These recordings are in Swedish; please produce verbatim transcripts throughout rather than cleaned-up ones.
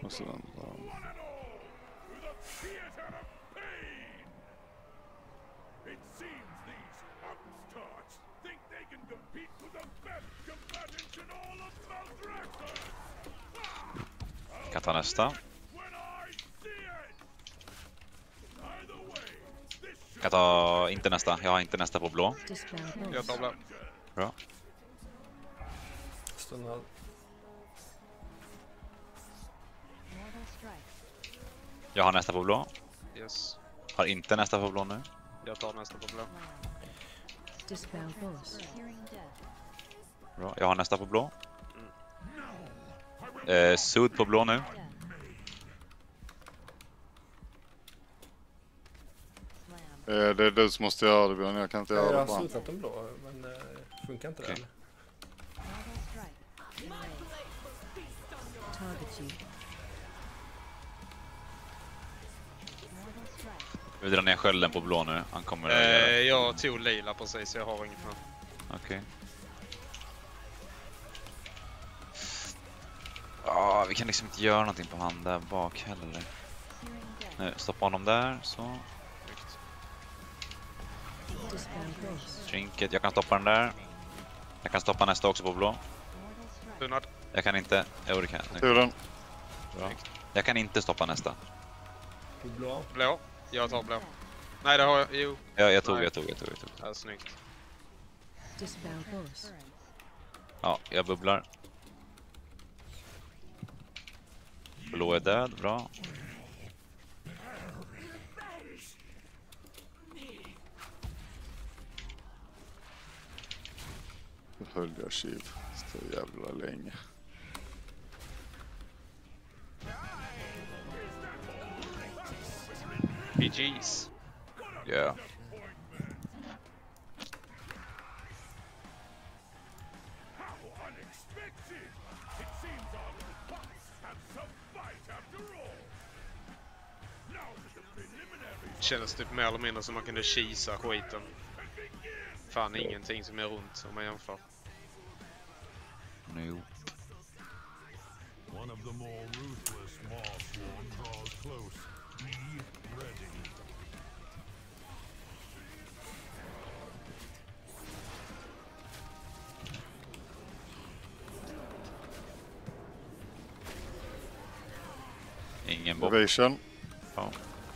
Och så den bara... Kan ta nästa. Kan ta inte nästa. Jag har inte nästa på blå. Jag tar blå. Bra. Stundad. Jag har nästa på blå. Yes. Har inte nästa på blå nu. Jag tar nästa på blå. Bra. Jag har nästa på blå. Eh, Sud på blå nu. Eh, det är du som måste göra det, Björn. Jag kan inte Jag göra har det bara. slutat den blå, men eh, funkar inte Okej. det? Vi drar ner skölden på blå nu. Han kommer att Eh, göra. jag tog lila precis, så jag har inget mer. Okej. Ja, vi kan liksom inte göra någonting på han där bak heller. Nu, stoppa honom där, så. Trinket, jag kan stoppa den där. Jag kan stoppa nästa också på blå. Tunad. Jag kan inte, jo det kan jag. Turen. Bra. Jag kan inte stoppa nästa. På blå. Blå. Jag tar blå. Nej, det har jag. Jo. Ja, jag tog, Nej. jag tog, jag tog, jag tog. Ja, snyggt. Ja, jag bubblar. Blå är död, bra. Då höll jag kiv så jävla länge. P Gs. Ja. Yeah. Känns typ mer eller mindre som man kunde kisa skiten. Fan, ingenting som är runt om man jämför. Nu. One of the more ruthless Marsworn draws close. Be ready. Ingen bob. Evasion. Ja.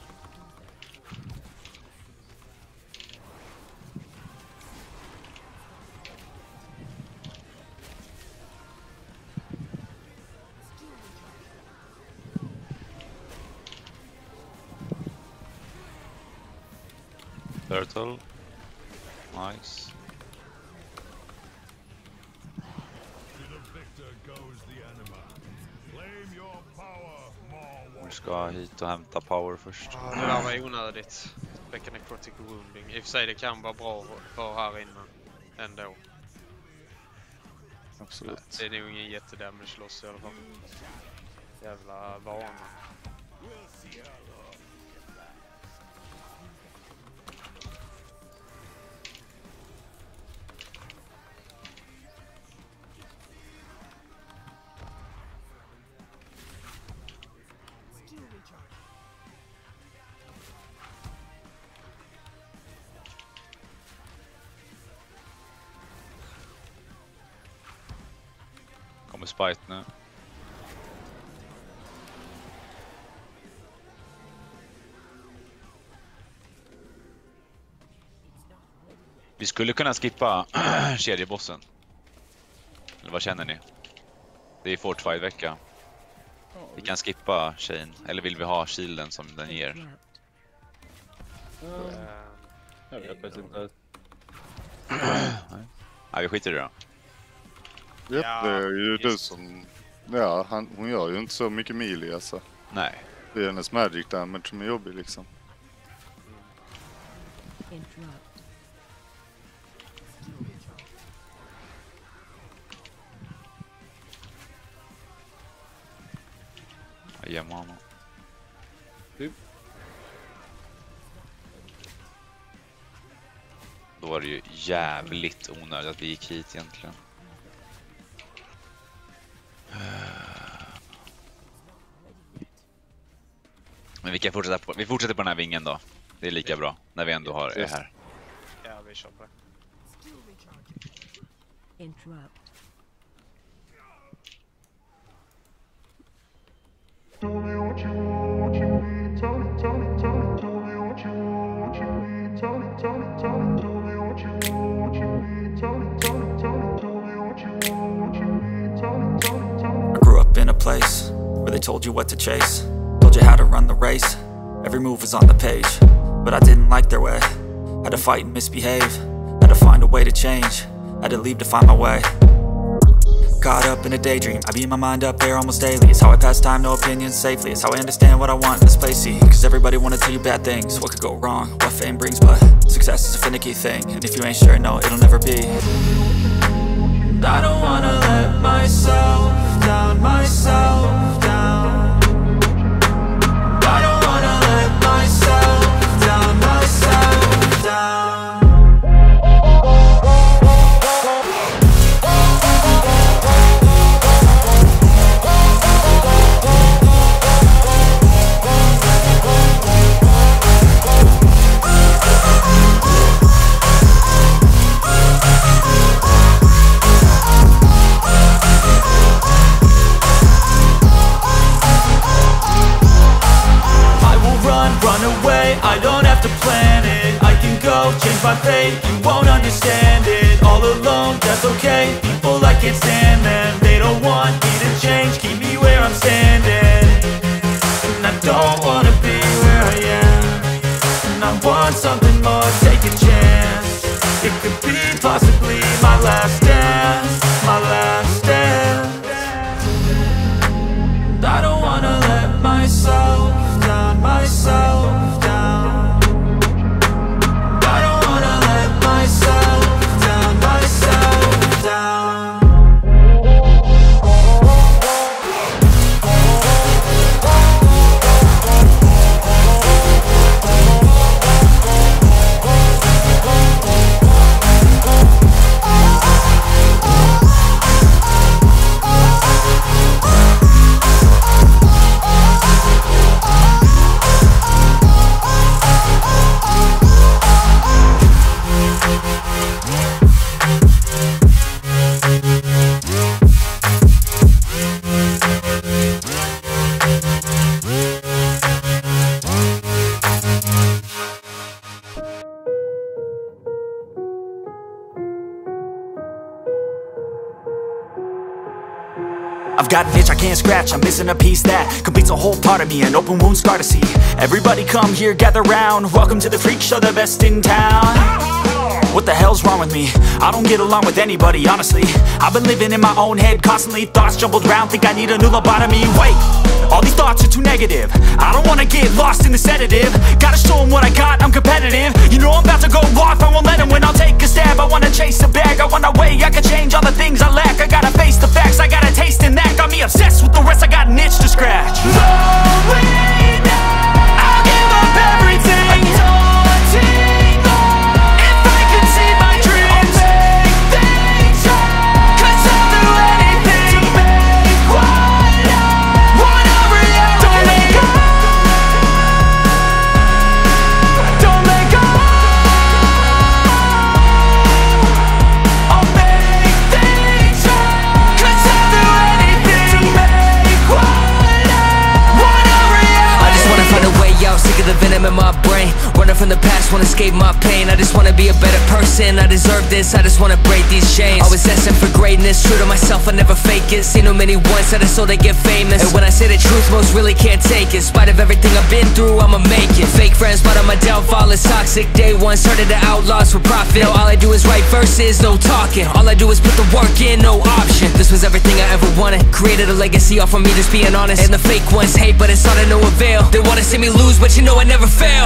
Turtle. Nice. To the victor goes the anima. Claim your power, Marwar. Vi ska hit och hämta power först. Ja, det där var onödigt. Väcka necrotic wounding. I och för sig det kan vara bra för här inne ändå. Absolut. Det är nog ingen jättedamage loss i alla fall. Jävla vana. Kommer Spite nu. Vi skulle kunna skippa kedjebossen. Eller vad känner ni? Det är Fortified vecka. Vi kan skippa tjejen. Eller vill vi ha shielden som den ger? Mm. Jag vet faktiskt inte. Nej, vi skiter i det då. Japp, Ja, det är ju du just. som... Ja, han, hon gör ju inte så mycket melee alltså. Nej. Det är hennes magic damage som är jobbig liksom. Jag gemma honom. Typ. Då var det ju jävligt onödigt att vi gick hit egentligen. Men vi kan fortsätta på, vi fortsätter på den här vingen då. Det är lika bra när vi ändå har det här. Ja, vi kör på det. Interrupt. Tell me what you want, what you need. Tell me, tell me, tell me, tell me what you want, what you need. Tell me, tell me, tell me, tell me what you want, what you need. Tell me, tell me, tell me, tell me what you want, what you need. Tell me, tell me, tell me. I grew up in a place where they told you what to chase, told you how to run the race. Every move was on the page, but I didn't like their way. Had to fight and misbehave, had to find a way to change, had to leave to find my way. Caught up in a daydream, I beat my mind up there almost daily. It's how I pass time, no opinions safely. It's how I understand what I want in this place, see. Cause everybody wanna tell you bad things, what could go wrong, what fame brings. But success is a finicky thing, and if you ain't sure, no, it'll never be. I don't wanna let myself down, myself down. I don't wanna let myself down, myself down. Run away, I don't have to plan it. I can go, change my fate, you won't understand it. All alone, that's okay, people I can't stand them. They don't want me to change, keep me where I'm standing. And I don't wanna be where I am, and I want something more, take a chance. It could be possibly my last dance, my last dance. And I don't wanna let myself down, myself down. I don't wanna let myself down, myself down. I've got an itch I can't scratch, I'm missing a piece that completes a whole part of me, an open wound scar to see. Everybody come here, gather round, welcome to the freak show, the best in town. What the hell's wrong with me? I don't get along with anybody, honestly. I've been living in my own head constantly, thoughts jumbled around, think I need a new lobotomy. Wait, all these thoughts are too negative, I don't wanna get lost in the sedative. Gotta show them what I got, I'm competitive. You know I'm about to go off, I won't let them win, I'll take a stab. I wanna chase a bag, I wanna weigh, I can change all the things I lack. I gotta face the facts, I got a taste in that. Got me obsessed with the rest, I got an itch to scratch. Going now, I'll give up everything. Daunting all, if I could see my dreams, I'll make things right. Cause I'll do anything to make what I want a reality. Don't let go, don't let go. I'll make things right. Cause I'll do anything to make what I want a reality. I just wanna find a way out, sick of the venom in my brain. Running from the past, wanna escape my pain. I just wanna be a better person, I deserve this. I just wanna break these chains. Always asking for greatness, true to myself, I never fake it. Seen too many once, that is so they get famous. And when I say the truth, most really can't take it. In spite of everything I've been through, I'ma make it. Fake friends, but on my downfall is toxic. Day one, started the outlaws for profit. Now all I do is write verses, no talking. All I do is put the work in, no option. This was everything I ever wanted. Created a legacy off of me, just being honest. And the fake ones hate, but it's all to no avail. They wanna see me lose, but you know I never fail.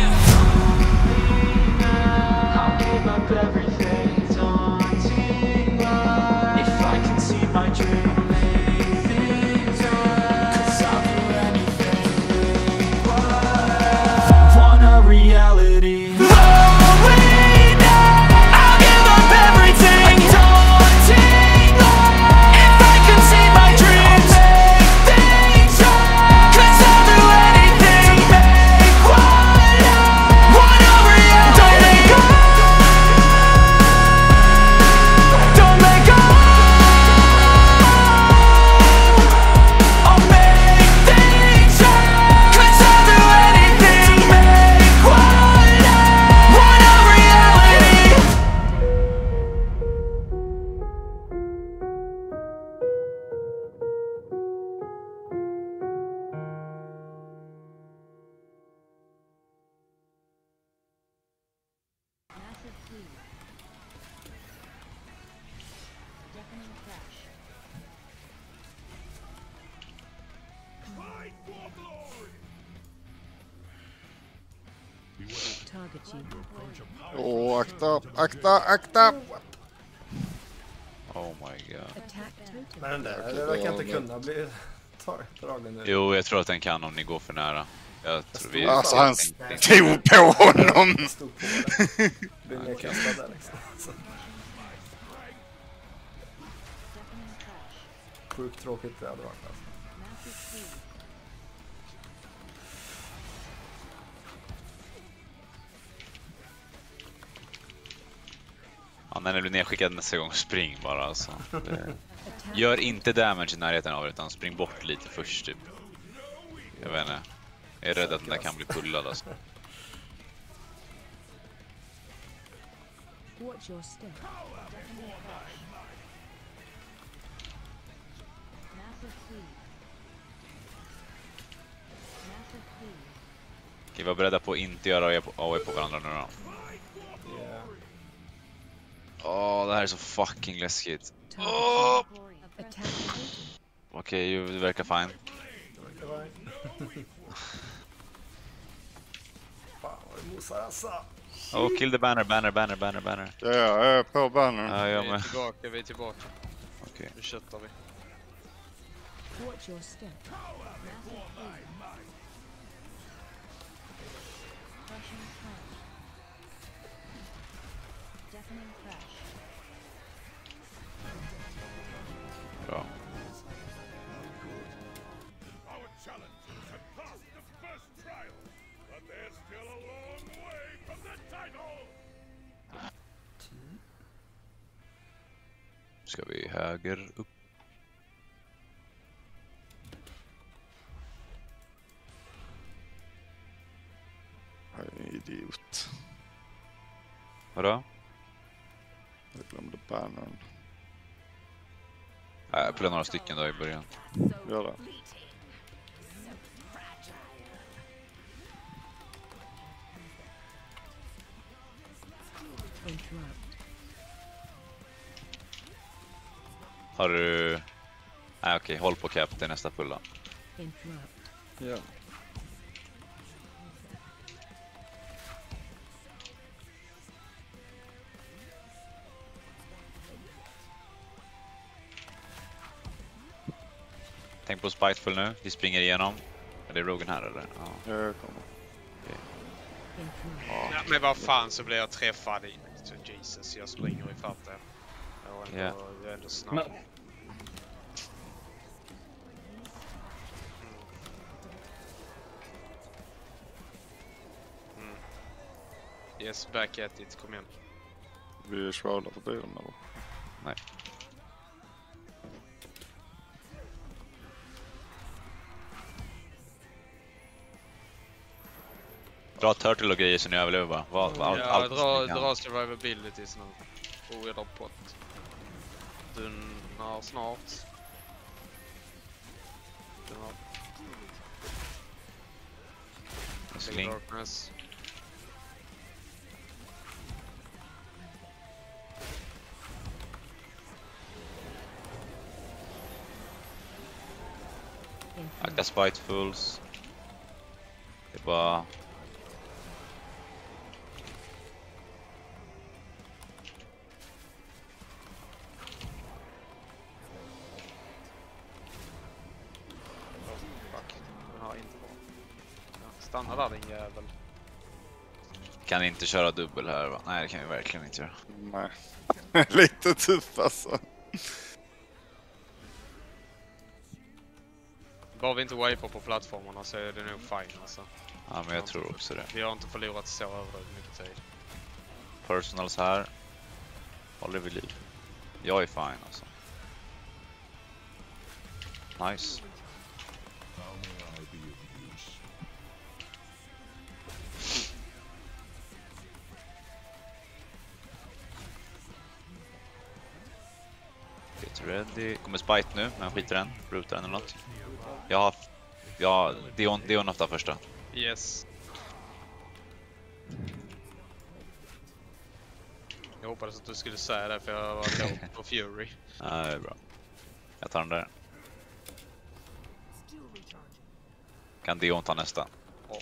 I'll give up everything, daunting life. If I can see my dream, make things right. Cause I'll do anything, make what I want a reality. Going now, I'll give up everything, daunting life. If I can see my dreams, make things right. Cause I'll do anything to make Åh, akta, akta, akta! Oh my god. Men den där, det verkar inte kunna bli dragen nu. Jo, jag tror att den kan om ni går för nära. Jag tror vi... Alltså han stod på honom! Stod på den. Blir nedkastad där liksom. Så. Sjukt tråkigt det hade varit alltså. Ja, när ni blir nedskickad nästa gång, spring bara alltså. Det... Gör inte damage i närheten av er, utan spring bort lite först typ. Jag vet inte. Jag är rädd att den där kan bli pullad alltså. Okej, var beredda på att inte göra A W på varandra nu då. Åh, oh, det här är så fucking läskigt. Oh! Okej, okay, det verkar fine. Fan vad det mosar alltså. Oh, kill the banner, banner, banner, banner, banner. Ja, jag är på banner. Ja, jag vi är med. tillbaka, vi är tillbaka. Okej. Okay. Nu köttar vi. Bra. Ska vi höger upp? Idiot. Vadå? Jag glömde bannern. Nej, jag pullar några stycken då i början. Gör det. Har du... Nej okej, håll på cap till nästa pulla. Ja. Tänk på Spieful nu, vi springer igenom. Är det Rogan här eller? Ja. Jag kommer. Okay. Ja. Ja, men vad fan så blir jag träffad i. Så Jesus, jag springer i fatt där. Jag är ändå, Yeah. jag är ändå snabb. Men... Mm. Yes, back at it, kom igen. Vi shroudar förbi dem eller? Nej. Dra turtle och grejer så ni överlever bara. Vad, allt, ja, allt dra, dra survivabilities nu. Och är på ett. Dunnar snart. Dunnar. Sling. Darkness. Akta Spitefuls. Det är bara... Stanna där din jävel. Kan inte köra dubbel här va? Nej, det kan vi verkligen inte göra. Nej. Lite tuff alltså. Bara vi inte wipar på plattformarna så är det nog fine alltså. Ja, men jag tror också det. Vi har inte förlorat så överdrivet mycket tid. Personals här. Håller vi liv. Jag är fine alltså. Nice. Ready. Kommer spite nu, men skiter den. Brutar den eller något. Jag har... Ja, Dion, Dion ofta första. Yes. Jag hoppades att du skulle säga det för jag var låg på Fury. Ja, det är bra. Jag tar den där. Kan Dion ta nästa? Ja.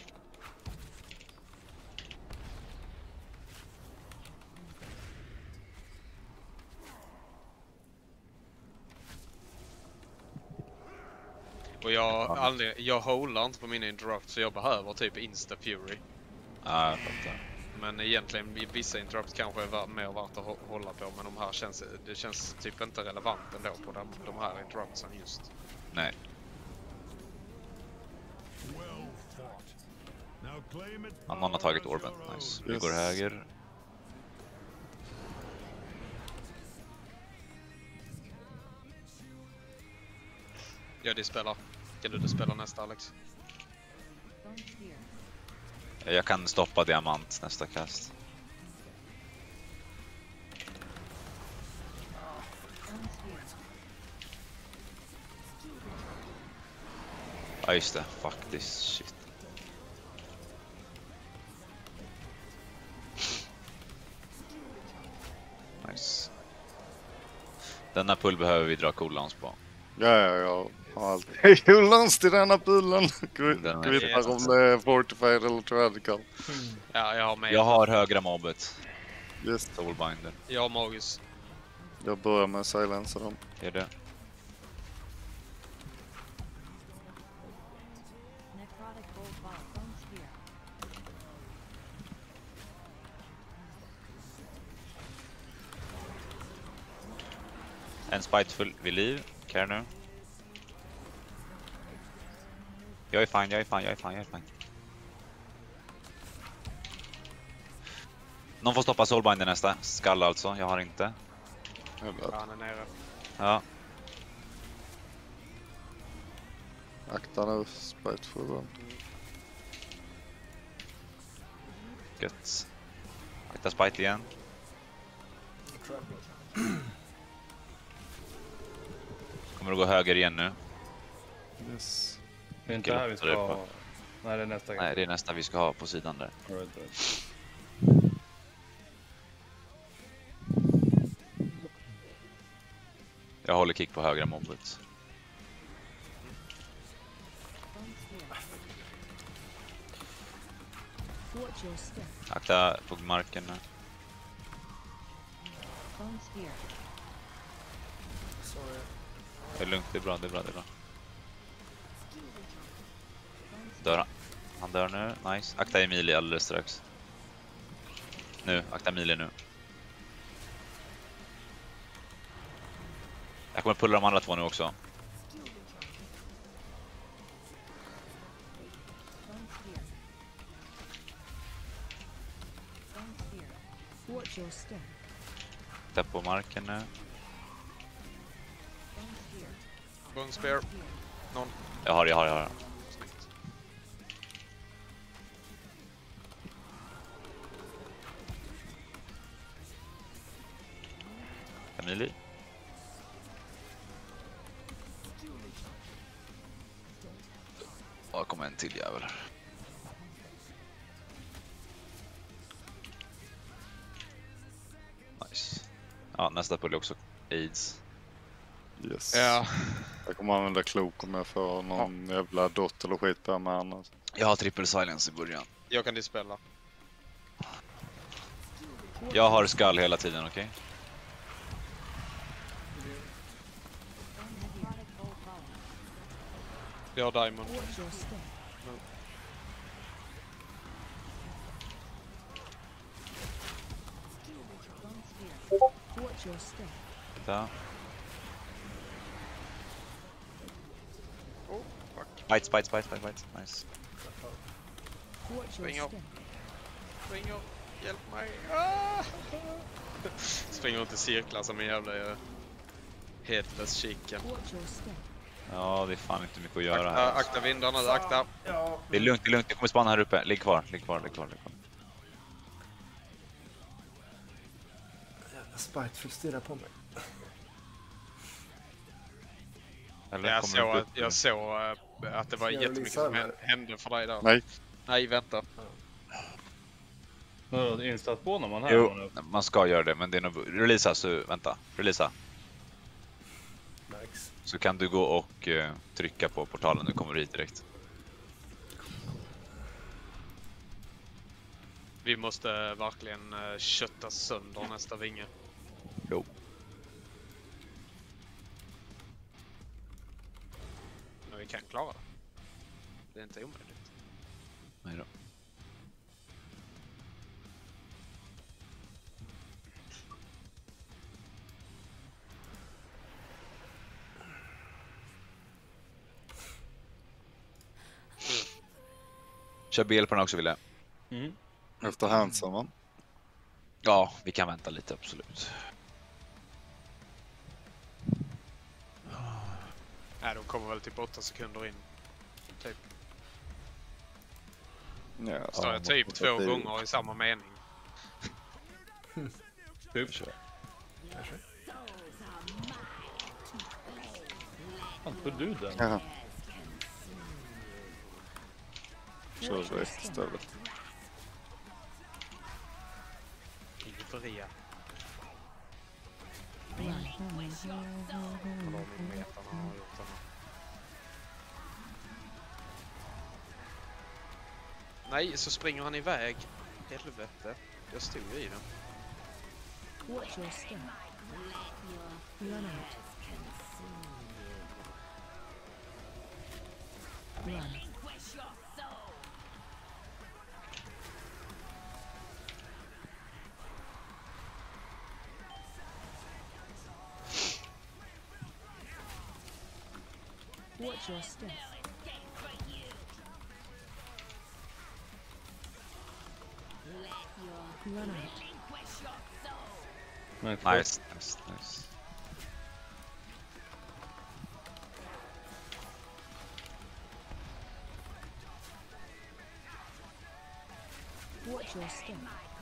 Och jag, aldrig, jag håller inte på mina interrupt så jag behöver typ Insta Fury. Ja, jag fattar. Men egentligen vissa interrupt kanske är var, mer värt att hålla på, men de här känns, det känns typ inte relevant ändå på de, de här interruptsen just. Nej. Well fought. Now claim it. Ja, någon har tagit orben. Nice. Vi Yes. går höger. Ja, det spelar. Kan du det spela nästa, Alex? Jag kan stoppa diamant nästa kast. Ja, just det. Fuck this shit. Nice. Denna pull behöver vi dra cooldowns på. Ja, ja, ja. Alltid coolans till denna pilen. Kvittar om det är Fortified eller Radical. Ja, jag har med. Jag har högra mobbet. Yes. Soulbinder. Jag har Magus. Jag börjar med silensa dem. Är det? En spiteful vid liv. Care nu. Jag är fine, jag är fine, jag är fine, jag är fine. Någon får stoppa soulbinder nästa. Skall alltså, jag har inte. Ja, han är nere. Ja. Akta nu, spiteful. Gött. Akta spite igen. Kommer du gå höger igen nu? Yes. Det är inte här vi ska ha. Nej, det är nästa gång. Nej, det är nästa vi ska ha på sidan där. All right, all right. Jag håller kick på högra mobbet. Akta på marken nu. Det är lugnt, det är bra, det är bra, det är bra. Dör han. Han dör nu, nice. Akta Emilie alldeles strax. Nu, akta Emilie nu. Jag kommer pulla de andra två nu också. Akta på marken nu. Bone spear. Någon. Jag har, jag har, jag har. Emilie. Ja, kommer en till jävel. Nice. Ja, nästa pull är också AIDS. Yes. Ja. Jag kommer använda klok om jag får någon ja. jävla dot eller skit på med annars. Jag har triple silence i början. Jag kan dispella. Jag har skull hela tiden, okej? Okay? Jag har diamond. Ja. Oh, fuck. Bites, bites, bites, bites, bites. Nice. Springer. Springer. Hjälp mig. Ah! Springer runt i cirklar som en jävla uh, headless chicken. Ja, det är fan inte mycket att göra akta, här. Akta vindarna, akta. Det är lugnt, det är lugnt. Jag kommer spana här uppe. Ligg kvar, ligg kvar, ligg kvar, ligg kvar. Jävla Spiteful stirrar på mig. Eller jag kommer såg, upp att, jag såg uh, att det var jag jättemycket som hände för dig där. Nej. Nej, vänta. Vadå, instat på när man här? Jo, man ska göra det, men det är nog... Releasa, så vänta. Releasa. Nice. Så kan du gå och uh, trycka på portalen, du kommer hit direkt. Vi måste verkligen uh, kötta sönder nästa vinge. Jo. Men vi kan klara det. Det är inte omöjligt. Nej då. Kör bil på den också, Ville. Mm. Efter handsam, va? Ja, vi kan vänta lite, absolut. Nej, de kommer väl typ åtta sekunder in. Typ. Ja, Står jag typ två gånger i samma mening. Typ så. Fan, får du den? Ja. Kör direkt istället. Fria. Nej, så springer han iväg. Helvete. Jag stod i den. Watch your step. Run out. Run. Watch your step. Run out. Nice, nice, nice. Watch your step.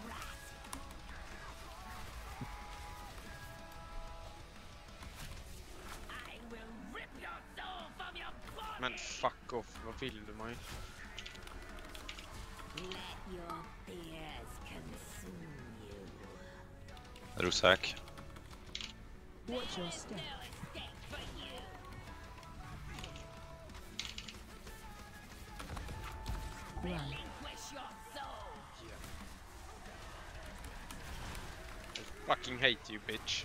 Men fuck off, vad vill du mig? Rusak. Watch your step. Run. I fucking hate you, bitch.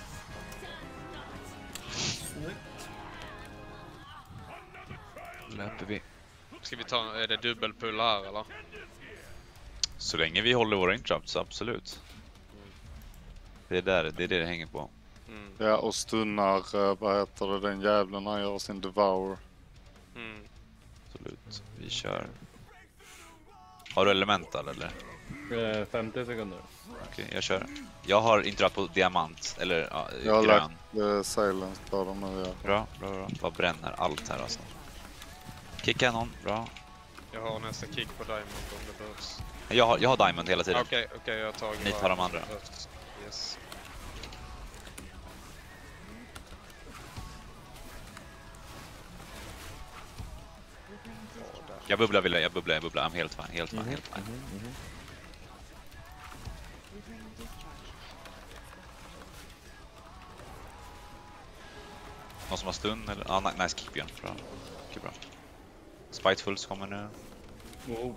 Löper vi. Ska vi ta, är det dubbelpull här eller? Så länge vi håller våra interrupts, absolut. Det är där, det är det det hänger på. Mm. Ja, och stunnar, uh, vad heter det, den jävlen han gör sin devour. Mm. Absolut, vi kör. Har du elemental eller? Eh, femtio sekunder. Okej, okay, jag kör. Jag har interrupt på diamant, eller ja, jag har grön. Jag har lagt uh, silence på dem nu, ja. Bra, bra, bra. Bara bränner allt här alltså. Kicka någon, bra. Jag har nästa kick på diamond om det behövs. Jag har, jag har diamond hela tiden. Okej, okay, okej, okay, jag tar Ni tar de andra. Yes. Jag bubblar, vill jag, jag bubblar, jag bubblar. I'm helt fine, helt fine, Mm-hmm. helt fine. Mm-hmm. Någon som har stund eller? Ah, nice kick igen. Bra. Okej, bra. Spiteful kommer nu. Wow.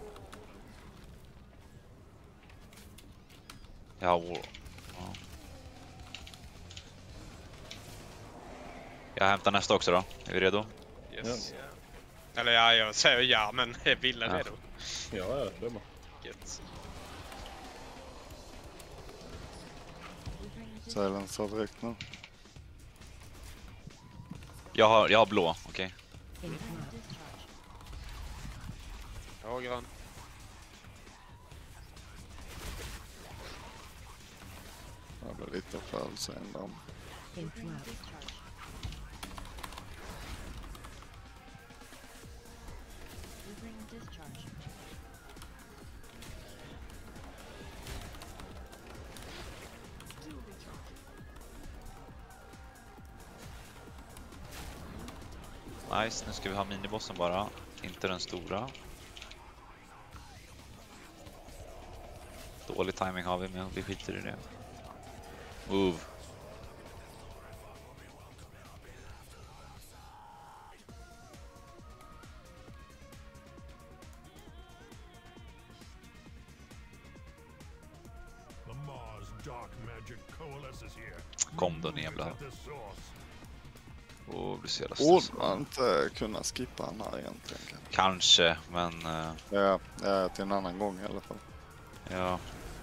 Ja, wow. Ja. Jag hämtar nästa också då. Är vi redo? Yes. Ja. Eller ja, jag säger ja, men är Ville Ja. redo? Ja, ja, det är bra. Gött. Silence direkt nu. Jag har, jag har blå, okej. Okay. Jag har grön. Jag blir lite för sen då. Nice, nu ska vi ha minibossen bara. Inte den stora. Dålig timing har vi, men vi skiter i det. Move. The Mars dark magic coalesces here. Kom då, ni jävla. Åh, det ser jävla Borde stressad. man inte kunna skippa den här egentligen? Kanske? Kanske, men... Uh, Ja, ja, till en annan gång i alla fall. ja.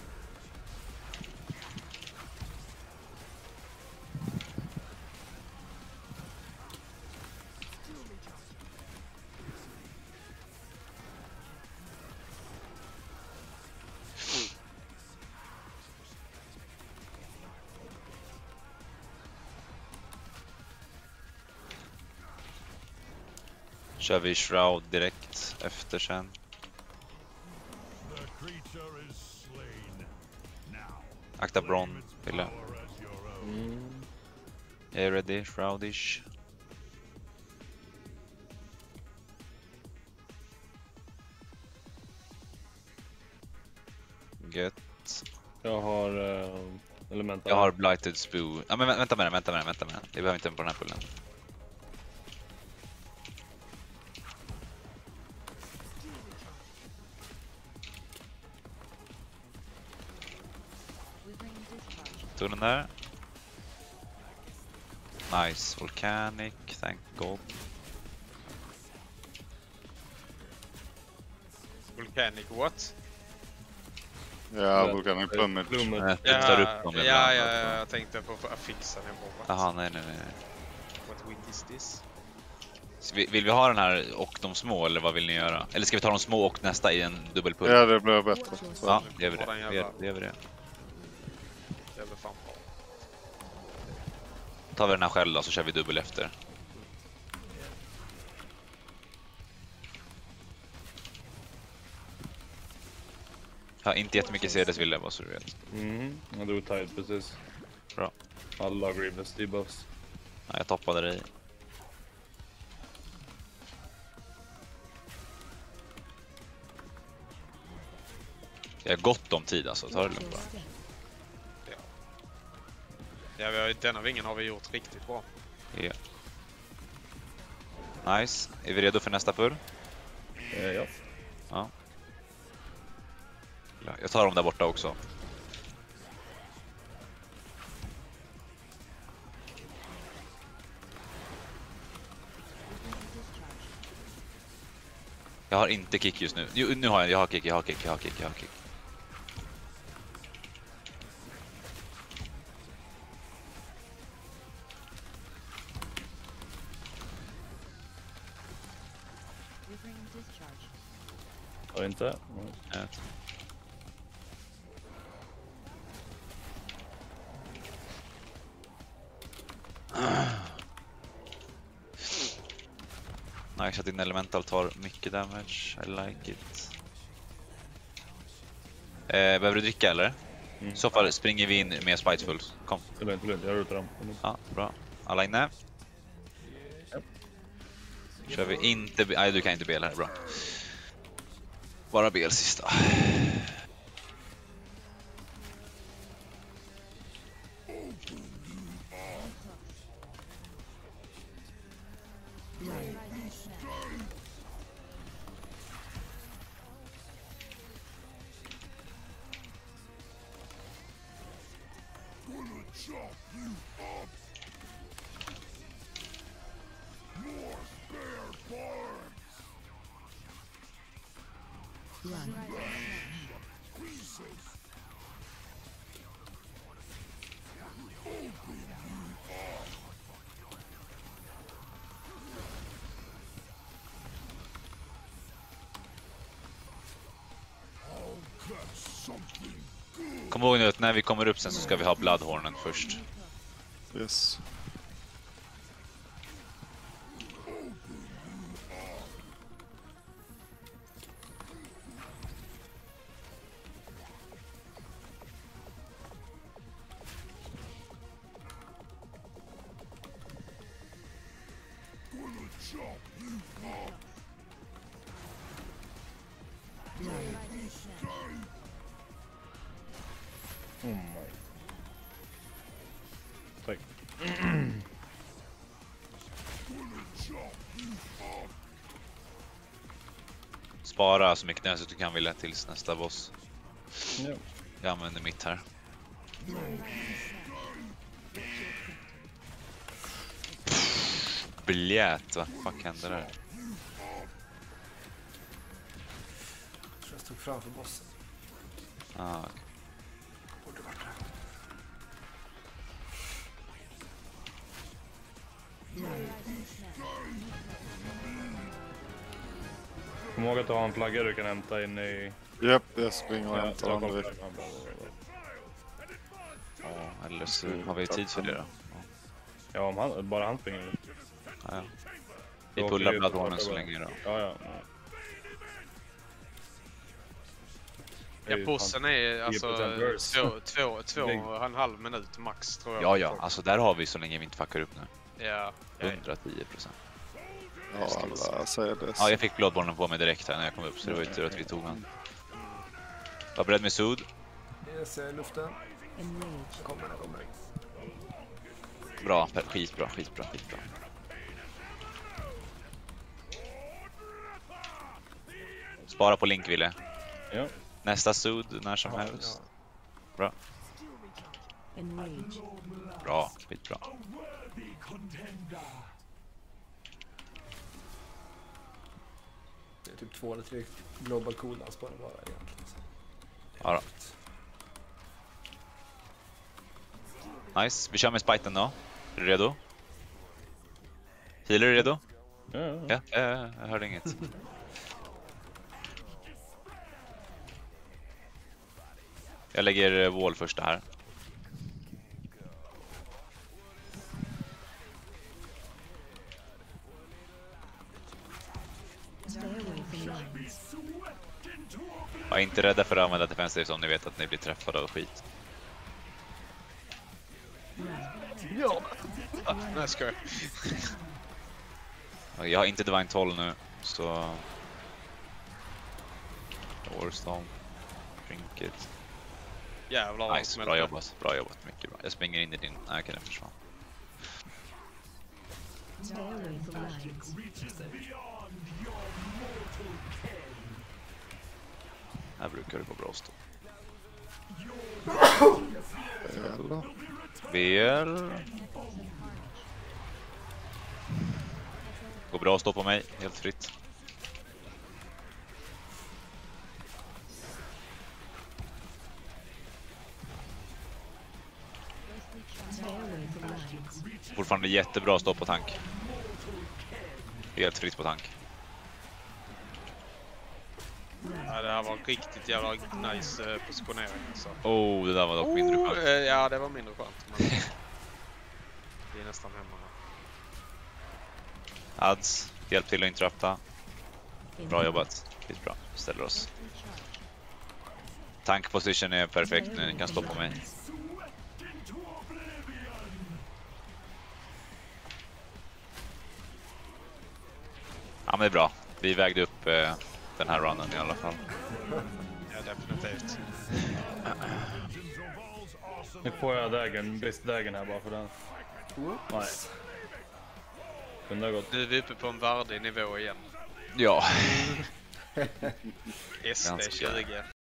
Kör vi Shroud direkt efter sen. The creature is slain. Now, Akta Bron, Pille. power as your own. Mm. Jag är ready, Shroudish. Gött. Jag har uh, elemental. Jag har Blighted Spew. Ja, men vä- vänta med den, vänta med den, vänta med den. Jag behöver inte på den här pullen. Tog den där. Nice. Volcanic, thank God. Volcanic what? Ja, Volcanic Plumage. Plumage. Jag tar upp dem ja, ibland. ja, ja, jag tänkte på att fixa den bomben. Jaha, nej, nej, nej. What win is this? Så vi- Vill vi ha den här och de små, eller vad vill ni göra? Eller ska vi ta de små och nästa i en dubbelpull? Ja, det blir bättre. Så. Ja, det gör vi det. Vi gör, det gör vi det. Det är väl fan bra. Tar vi den här själv då, så kör vi dubbel efter. Ja, inte jättemycket C Ds vill jag bara så du vet. Mm. Jag drog tide precis. Bra. Alla Grevious debuffs. Ja, jag toppade dig. Jag har gott om tid alltså, ta det lugnt bara. Ja, vi har, denna vingen har vi gjort riktigt bra. Ja. Nice. Är vi redo för nästa pull? Eh, ja. Ja. Jag tar dem där borta också. Jag har inte kick just nu. Jo, nu har jag, jag har kick, jag har kick, jag har kick, jag har kick. Har inte? Mm. Ja. Nice att din elemental tar mycket damage. I like it. Eh, behöver du dricka eller? Mm. I så fall springer vi in med Spieful. Kom. Det är lugnt, det är lugnt. Jag rutar dem. Ja, bra. Alla inne? Kör vi inte... Nej, du kan inte bela här. Bra. Bara bel sista. Kom ihåg nu att när vi kommer upp sen så ska vi ha Bloodhornen först. Yes. Oh my. Tack. Spara så mycket nästan du kan vilja tills nästa boss. Ja. Jag använder mitt här. Blät, vad fuck hände där? Jag stod framför bossen. Ah, okay. Borde varit det. Kom ihåg att du har en flagga du kan hämta in i... Japp, jag springer och Ja, hämtar jag den kommer. direkt. Ja, eller så har vi tid för det då. Ja, om han, bara han springer. Ja, ja. Vi pullar Bloodborne så länge då. Ja, ja. Ja, bossen är alltså tio procent worse. två, två, två och en halv minut max tror jag. Ja, ja, alltså där har vi så länge vi inte fuckar upp nu. Ja. hundratio procent. Ja, alla säger det. Ja, jag fick Bloodborne på mig direkt här när jag kom upp, så det var ju tur att vi tog han. Var beredd med Sud. Jag ser luften. Enrage. Kommer den, kommer den. Bra, skitbra, skitbra, skitbra. Spara på Link, Ville. Ja. Nästa Sud när som Ja, helst. ja. Bra. Enrage. Bra, skitbra. Det är typ två eller tre global cooldowns bara bara egentligen. Ja då. Nice, vi kör med spiten då. Är du redo? Healer, är du redo? Ja, ja. Ja, ja, ja, jag hörde inget. Jag lägger wall första här. Stay away from lines. Var inte rädda för att använda defensive om ni vet att ni blir träffade av skit. Ja. Ah, nej, ska jag. Jag har inte Divine tolv nu, så... Warstorm. Trinket. Jävlar. Nice, bra jobbat. Bra jobbat, mycket bra. Jag springer in i din... Nej, okej, den försvann. Stay away from lines. Här brukar det gå bra att stå. Eller? Väl. Går bra att stå på mig, helt fritt. Stay away from lines. Fortfarande jättebra att stå på tank. Helt fritt på tank. Ja, det här var riktigt jävla nice eh, positionering. Så. Oh, det där var dock mindre skönt. Oh, eh, ja, det var mindre skönt. Men vi är nästan hemma nu. Ads, hjälp till att interrupta. Bra jobbat. Lite bra. Ställer oss. Tank position är perfekt nu. Ni kan stå på mig. Ja, men det är bra. Vi vägde upp eh, den här runnen i alla fall. Ja, definitivt. Nu får jag dagen, bäst dagen här bara för den. Nej. Kunde ha gått. Nu är vi uppe på en värdig nivå igen. Ja. S D tjugo.